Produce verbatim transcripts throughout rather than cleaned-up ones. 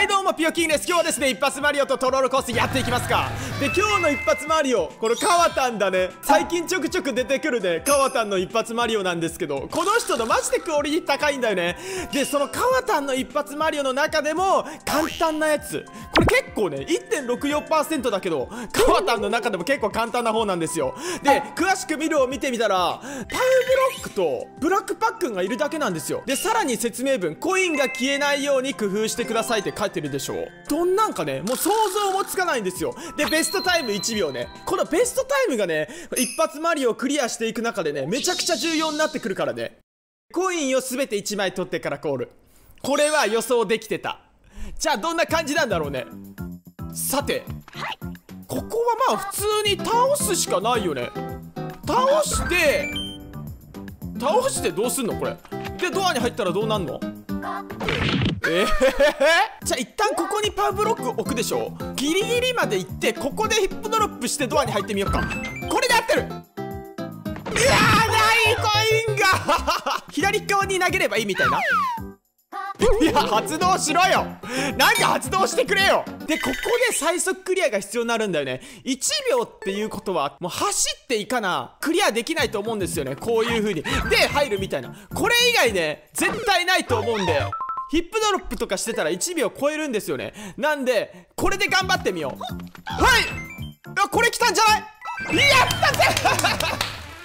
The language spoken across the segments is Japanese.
はいどうもピヨキンです。今日はですね一発マリオとトロールコースやっていきますか。で今日の一発マリオ、これカワタンだね。最近ちょくちょく出てくるねカワタンの一発マリオなんですけど、この人のマジでクオリティ高いんだよね。でそのカワタンの一発マリオの中でも簡単なやつ、これ結構ね いってんろくよんパーセント だけどカワタンの中でも結構簡単な方なんですよ。で詳しく見るを見てみたらタウブロックとブラックパックンがいるだけなんですよ。でさらに説明文、コインが消えないように工夫してくださいって書いてるでしょう。どんなんかねもう想像もつかないんですよ。でベストタイムいちびょうね。このベストタイムがね一発マリオをクリアしていく中でねめちゃくちゃ重要になってくるからね。コインを全ていちまい取ってからコール、これは予想できてた。じゃあどんな感じなんだろうね。さてここはまあ普通に倒すしかないよね。倒して倒してどうすんのこれで、ドアに入ったらどうなんの。えー、じゃあ一旦ここにパワーブロック置くでしょ。ギリギリまで行ってここでヒップドロップしてドアに入ってみようか。これで合ってる。うわーないコインが左側に投げればいいみたいな。いや発動しろよ、なんか発動してくれよ。でここで最速クリアが必要になるんだよね。いちびょうっていうことはもう走っていかなクリアできないと思うんですよね。こういう風にで入るみたいな、これ以外ね絶対ないと思うんで、ヒップドロップとかしてたらいちびょう超えるんですよね。なんでこれで頑張ってみよう。はいあこれ来たんじゃない。やったぜ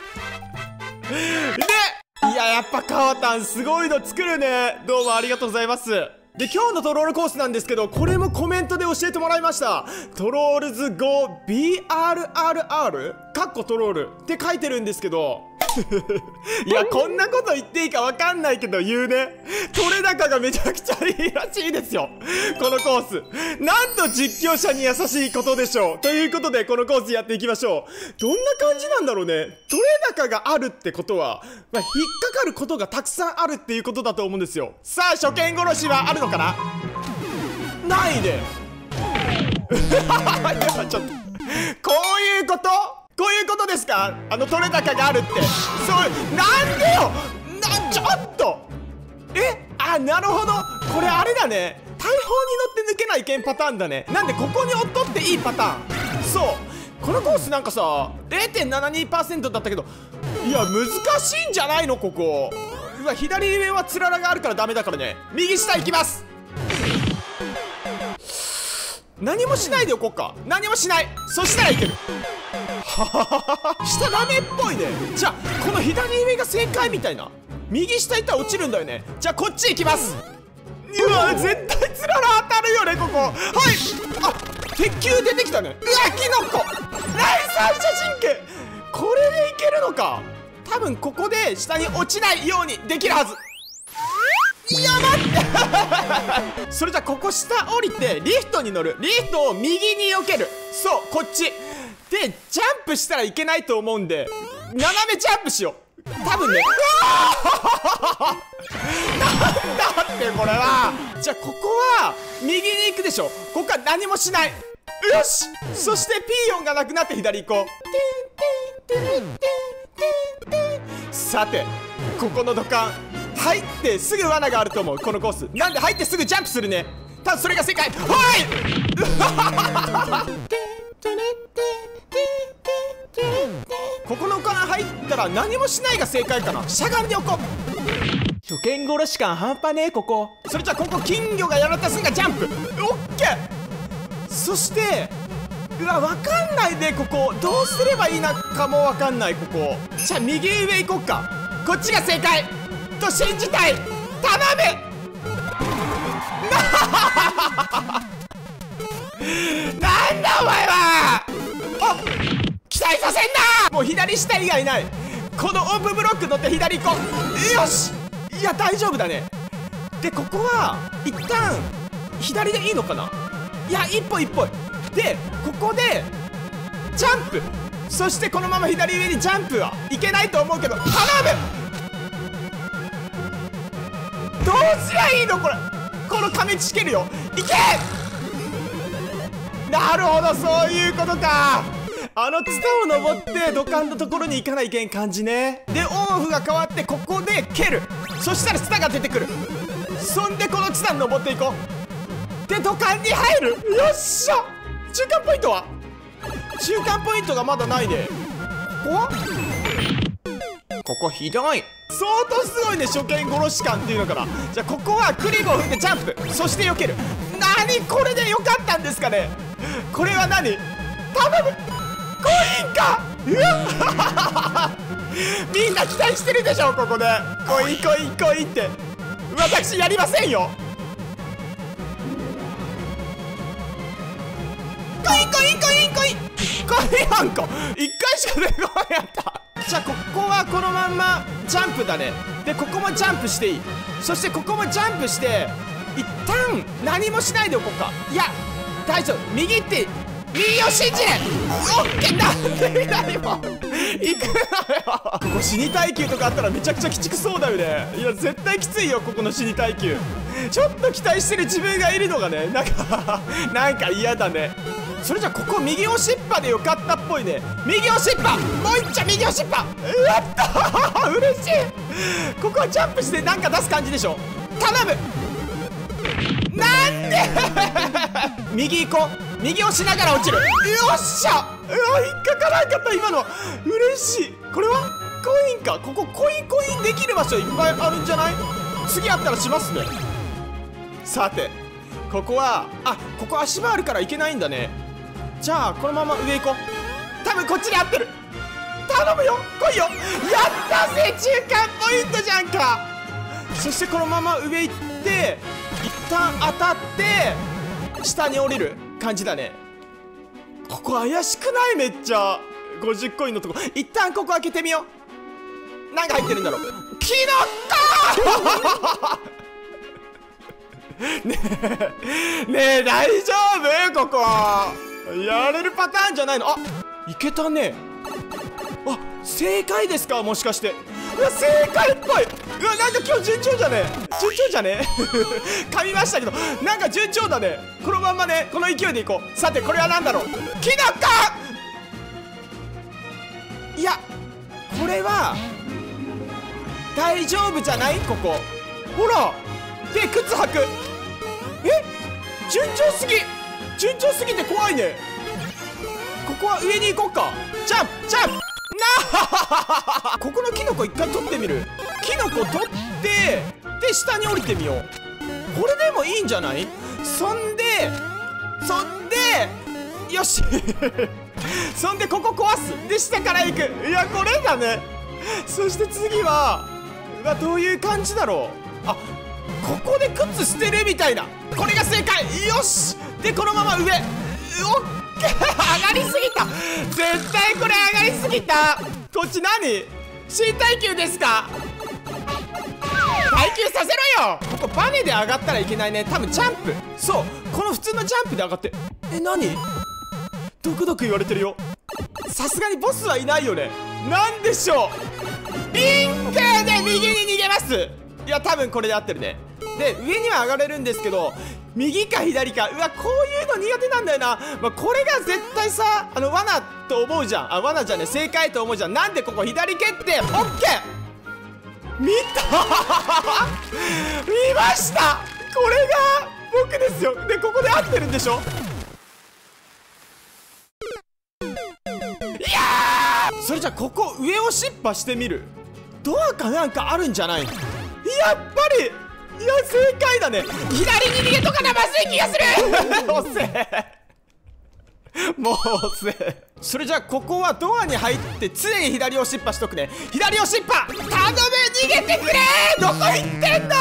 でいややっぱカワタンすごいの作るね。どうもありがとうございます。で今日のトロールコースなんですけど、これもコメントで教えてもらいました。トロールズ ゴー ビーアールアールアール かっこトロールって書いてるんですけどいやこんなこと言っていいか分かんないけど言うね。取れ高がめちゃくちゃいいらしいですよこのコース。なんと実況者に優しいことでしょう。ということでこのコースやっていきましょう。どんな感じなんだろうね。取れ高があるってことは、まあ、引っかかることがたくさんあるっていうことだと思うんですよ。さあ初見殺しはあるのかな。ないねやちょっとこういうことこういうことですか。あの取れ高があるって。そうなんでよな、ちょっとえあなるほど、これあれだね、大砲に乗って抜けないけんパターンだね。なんでここにおっとっていいパターン。そうこのコースなんかさ れいてんななにパーセント だったけど、いや難しいんじゃないのここ。うわ左上はつららがあるからダメだからね。右下行きます。何もしないでおこうか。何もしない。そしたらいける下ダメっぽいね。じゃあこの左上が正解みたいな。右下いったら落ちるんだよね。じゃあこっち行きます。うわ絶対つらら当たるよねここ。はいあ鉄球出てきたね。うわキノコナイス反射神経。これでいけるのか。多分ここで下に落ちないようにできるはず。いや待ってそれじゃあここ下降りてリフトに乗る。リフトを右に避ける。そうこっちでジャンプしたらいけないと思うんで斜めジャンプしよう。多分ねなんだってこれは。じゃあここは右に行くでしょ。ここは何もしない。よしそしてピーヨンがなくなって左行こう。さてここの土管入ってすぐ罠があると思うこのコース。なんで入ってすぐジャンプするね。ただそれが正解。はいここの缶入ったら何もしないが正解かな。しゃがんでおこう。初見殺し感半端ねえここ。それじゃあここ金魚がやられたすぐがジャンプ。オッケー。そしてうわ分かんないでここどうすればいいのかも分かんないここ。じゃあ右上行こっか。こっちが正解と信じたい。頼むなんだお前は。あ期待させんな。もう左下以外ない。このオープンブロック乗って左行こう。よしいや大丈夫だね。でここは一旦左でいいのかな。いや一歩一歩でここでジャンプ。そしてこのまま左上にジャンプはいけないと思うけど頼む。どうすりゃいいのこれ。この亀ちけるよ。いけなるほどそういうことか。あのツタを登って土管のところに行かないけん感じね。でオンオフが変わってここで蹴る。そしたらツタが出てくる。そんでこのツタに登っていこで土管に入る。よっしゃ。中間ポイントは中間ポイントがまだないね。ここはここひどい。相当すごいね、初見殺し感っていうのかな。じゃあここはクリボーを踏んでジャンプ、そして避ける。何これでよかったんですかね。これは何、頼む、コインか。うわみんな期待してるでしょ、ここでコインコインコインって。私やりませんよ。コインコインコインコインコインはんこいっかいしか出てこなかった。じゃあここはこのまんまジャンプだね。でここもジャンプしていい。そしてここもジャンプして一旦何もしないでおこうか。いや大丈夫、右って右を信じる。オッケー。なんで左も行くのよ。ここ死に耐久とかあったらめちゃくちゃ鬼畜そうだよね。いや絶対きついよ、ここの死に耐久。ちょっと期待してる自分がいるのがね、なんかなんか嫌だね。それじゃあここ右押しっぱでよかったっぽいね。右押しっぱ、もういっちゃ右押しっぱ。やったー嬉しい。ここはジャンプしてなんか出す感じでしょ。頼む。なんで右行こう。右押しながら落ちる。よっしゃ。うわ引っかからんかった。今の嬉しい。これはコインか。ここコインコインできる場所いっぱいあるんじゃない。次あったらしますね。さてここはあここ足場あるからいけないんだね。じゃあこのまま上行こう。多分こっちに合ってる。頼むよ来いよ。やったぜ、中間ポイントじゃんか。そしてこのまま上行って一旦当たって下に降りる感じだね。ここ怪しくない？めっちゃごじゅうコインのとこ。一旦ここ開けてみよう。なんか入ってるんだろう。キノコねえねえ大丈夫？ここやれるパターンじゃないの？あいけたね。あ正解ですか、もしかして。うわ正解っぽい。うわなんか今日順調じゃねえ順調じゃねえ噛みましたけどなんか順調だね。このまんまねこの勢いでいこう。さてこれは何だろう。キノコ。いやこれは大丈夫じゃない。ここほらで靴履く。え順調すぎ順調すぎて怖いね。ここは上に行こうか。ジャンプジャンプなあここのキノコ一回取ってみる。キノコ取ってで下に降りてみよう。これでもいいんじゃない。そんでそんでよしそんでここ壊す。で下から行く。いやこれだね。そして次はうわどういう感じだろう。あここで靴捨てるみたいな。これが正解。よしでこのまま上。オッケー上がりすぎた。絶対これ上がりすぎた。こっち何新耐久ですか。耐久させろよ。ここバネで上がったらいけないね。多分ジャンプ。そうこの普通のジャンプで上がって。え何ドクドク言われてるよ。さすがにボスはいないよね。なんでしょう。リンクで右に逃げます。いや多分これで合ってるね。で上には上がれるんですけど右か左か。うわこういうの苦手なんだよな。まあ、これが絶対さあの罠と思うじゃん。あ罠じゃね正解と思うじゃん。なんでここ左蹴ってオッケー見た見ました。これが僕ですよ。でここで合ってるんでしょ。いやーそれじゃあここ上をしっぱしてみる。ドアかなんかあるんじゃない。やっぱりいや正解だね。左に逃げとかなまずい気がする遅えもう遅え。それじゃあここはドアに入って常に左押しっぱしとくね。左押しっぱ頼む逃げてくれ。どこ行ってんの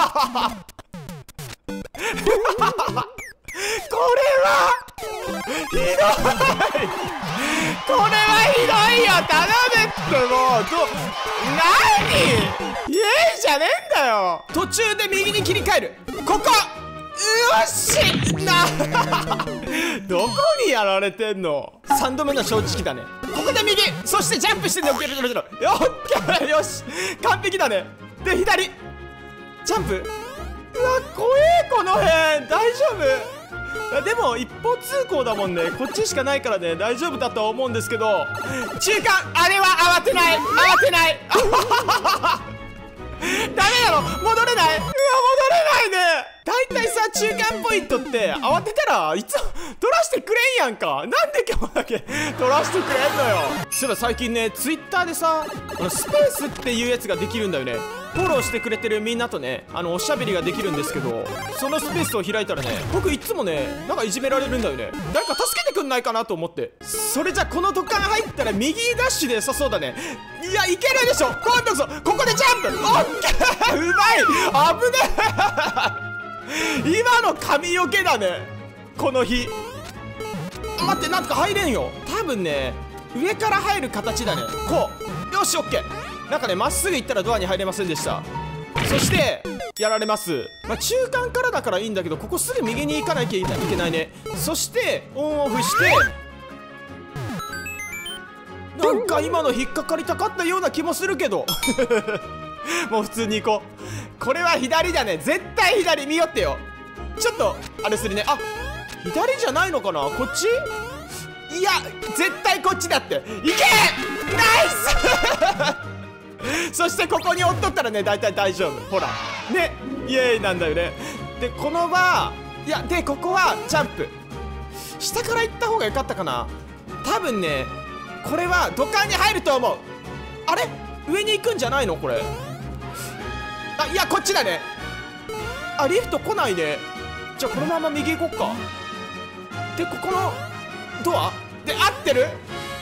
これはひどいこれはひどいよ。頼むってもうど何イエーイじゃねえんだよ。途中で右に切り替える。ここよしなどこにやられてんの。さんどめの正直だね。ここで右そしてジャンプしてんの。よっけーよし完璧だね。で左ジャンプ。うわ怖えこの辺。大丈夫。でも一方通行だもんね。こっちしかないからね大丈夫だとは思うんですけど。中間あれは慌てない慌てないダメなの戻れない。うわ戻れないね。 だいたいさ中間ポイントって慌てたらいつも取らしてくれんやんか。なんで今日だけ取らしてくれんのよ。そういえば最近ねツイッターでさあのスペースっていうやつができるんだよね。フォローしてくれてるみんなとねあのおしゃべりができるんですけど、そのスペースを開いたらね僕いつもねなんかいじめられるんだよね。誰か助けてくんないかなと思って。それじゃこの土管入ったら右ダッシュで良さそうだね。いやいけるでしょ今度こそ。ここでジャンプオッケーうまい危ねえ今の髪よけだねこの日。待ってなんか入れんよ多分ね。上から入る形だね。こうよしオッケー。なんかねまっすぐ行ったらドアに入れませんでした。そしてやられます。まあ、中間からだからいいんだけどここすぐ右に行かなきゃいけないね。そしてオンオフしてなんか今の引っかかりたかったような気もするけどもう普通に行こう。これは左だね絶対左。見よってよ。ちょっとあれするね。あ左じゃないのかなこっち。いや絶対こっちだって。いけナイスそしてここに置っとったらね大体大丈夫。ほらねイエーイなんだよね。でこの場いやでここはジャンプ下から行った方が良かったかな多分ね。これは土管に入ると思う。あれ上に行くんじゃないのこれ。あいやこっちだね。あリフト来ないね。じゃあこのまま右行こっか。でここのドアで合ってる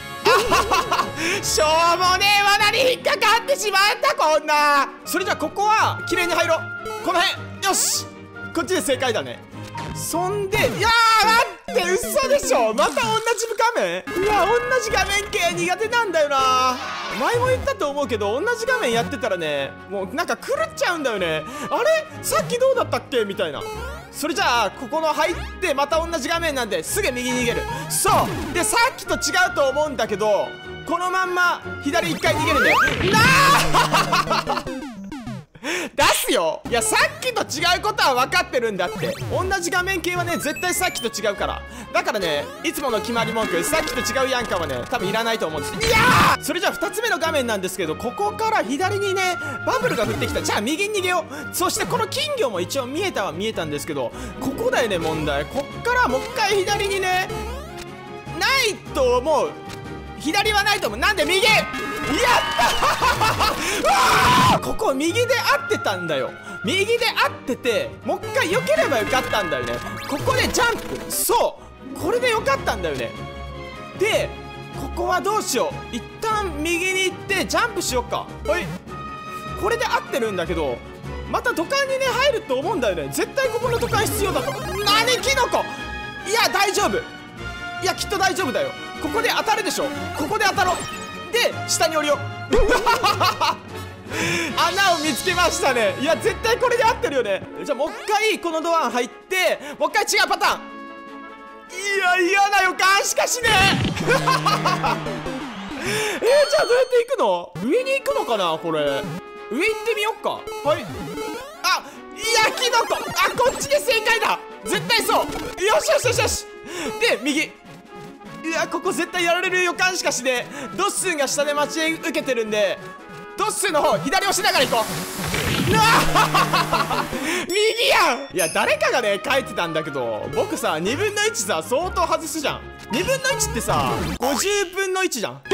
しょうもねえ罠に引っかかってしまったこんな。それじゃあここは綺麗に入ろう。この辺よしこっちで正解だね。そんでいやー待って嘘でしょまた同じ画面。いや同じ画面系苦手なんだよな。前も言ったと思うけど同じ画面やってたらねもうなんか狂っちゃうんだよね。あれさっきどうだったっけみたいな。それじゃあここの入ってまた同じ画面なんですぐ右に逃げる。そうでさっきと違うと思うんだけどこのまんま左一回逃げるんだよなあ出すよ。いやさっきと違うことは分かってるんだって。同じ画面系はね絶対さっきと違うから。だからねいつもの決まり文句さっきと違うやんかはね多分いらないと思うんです。いやーそれじゃあふたつめの画面なんですけどここから左にねバブルが降ってきた。じゃあ右に逃げよう。そしてこの金魚も一応見えたは見えたんですけどここだよね問題。こっからもう一回左にねないと思う。左はないと思う。なんで右やったここ右で合ってたんだよ。右で合っててもう一回避ければよかったんだよね。ここでジャンプそうこれでよかったんだよね。でここはどうしよう。一旦右に行ってジャンプしよっか。はいこれで合ってるんだけどまた土管にね入ると思うんだよね。絶対ここの土管必要だと。何キノコいや大丈夫。いやきっと大丈夫だよ。ここで当たるでしょ。ここで当たろう。で下に降りよう穴を見つけましたね。いや絶対これで合ってるよね。じゃあもう一回このドア入ってもう一回違うパターン。いや嫌な予感しかしねええー、じゃあどうやって行くの。上に行くのかなこれ。上行ってみよっか。はい。あいやキノコあこっちで正解だ絶対そう。よしよしよしよし。で右いやここ絶対やられる予感しかしねえ。ドッスンが下で待ち受けてるんでドッスンの方左押しながら行こう。うわ右やん。いや誰かがね書いてたんだけど僕さにぶんのいちさ相当外すじゃん。にぶんのいちってさごじゅうぶんのいちじゃん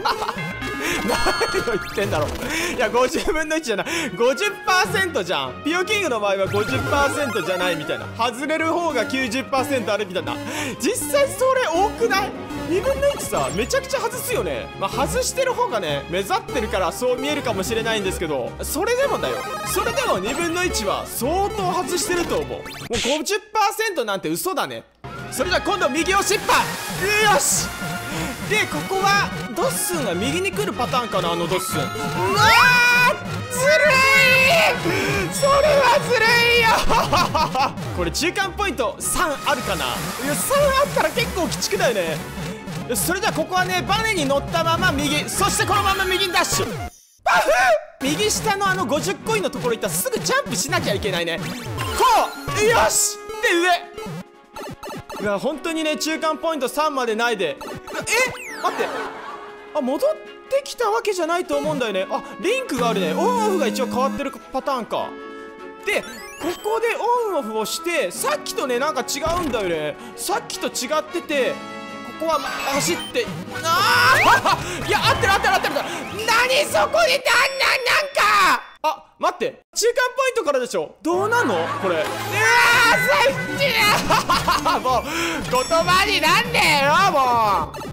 何を言ってんだろう。いやごじゅうぶんのいちじゃない ごじゅっパーセント じゃん。ピオキングの場合は ごじゅっパーセント じゃないみたいな。外れる方が きゅうじゅっパーセント あるみたいな。実際それ多くない？にぶんのいちさめちゃくちゃ外すよね。まあ外してる方がね目立ってるからそう見えるかもしれないんですけどそれでもだよ。それでもにぶんのいちは相当外してると思う。もう ごじゅっパーセント なんて嘘だね。それじゃあ今度右押しっぱよし。でここはドッスンが右に来るパターンかな。あのドッスンうわーずるいそれはずるいよこれ中間ポイントさんあるかな。いやさんあったら結構鬼畜だよね。よしそれじゃあここはねバネに乗ったまま右そしてこのまま右にダッシュパフ右下のあのごじゅっコインのところ行ったらすぐジャンプしなきゃいけないね。こうよしで上いや本当にね中間ポイントさんまでないでえ待ってあ戻ってきたわけじゃないと思うんだよね。あリンクがあるね。オンオフが一応変わってるパターンか。でこでオンオフをして、さっきとねなんか違うんだよね。さっきと違ってて、ここは走って、ああいや合ってる合ってる合ってる。何そこでなんなんなんか、あ待って、中間ポイントからでしょ。どうなのこれ。うわー最低もう言葉になんねえよもう。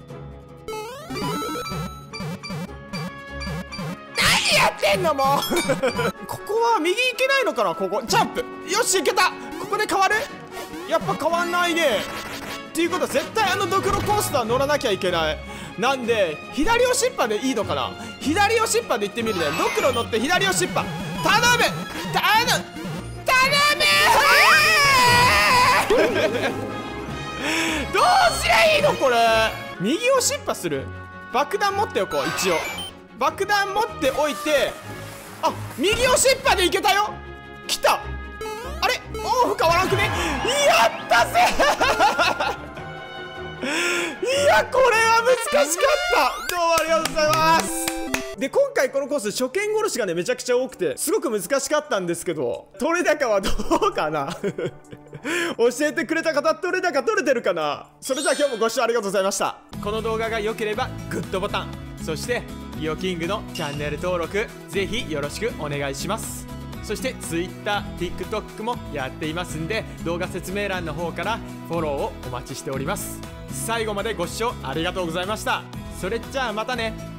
何やってんのもうここは右行けないのかな。ここジャンプ、よし行けた。ここで変わる。やっぱ変わんないね。っていうことは絶対あのドクロコースター乗らなきゃいけない。なんで左押しっぱでいいのかな。左押しっぱで行ってみるね。ドクロ乗って左押しっぱ頼む頼む頼むどうすりゃいいのこれ。右押しっぱする。爆弾持っておこう。一応爆弾持っておいて、あ右押しっぱでいけたよ。来た。あれオフ変わらんくね。やったぜいやこれは難しかった。どうもありがとうございます。で今回このコース初見殺しがねめちゃくちゃ多くてすごく難しかったんですけど、取れ高はどうかな教えてくれた方、取れ高取れてるかな。それじゃあ今日もご視聴ありがとうございました。この動画が良ければグッドボタン、そしてイオキングのチャンネル登録ぜひよろしくお願いします。そして Twitter、TikTok もやっていますんで、動画説明欄の方からフォローをお待ちしております。最後までご視聴ありがとうございました。それじゃあまたね。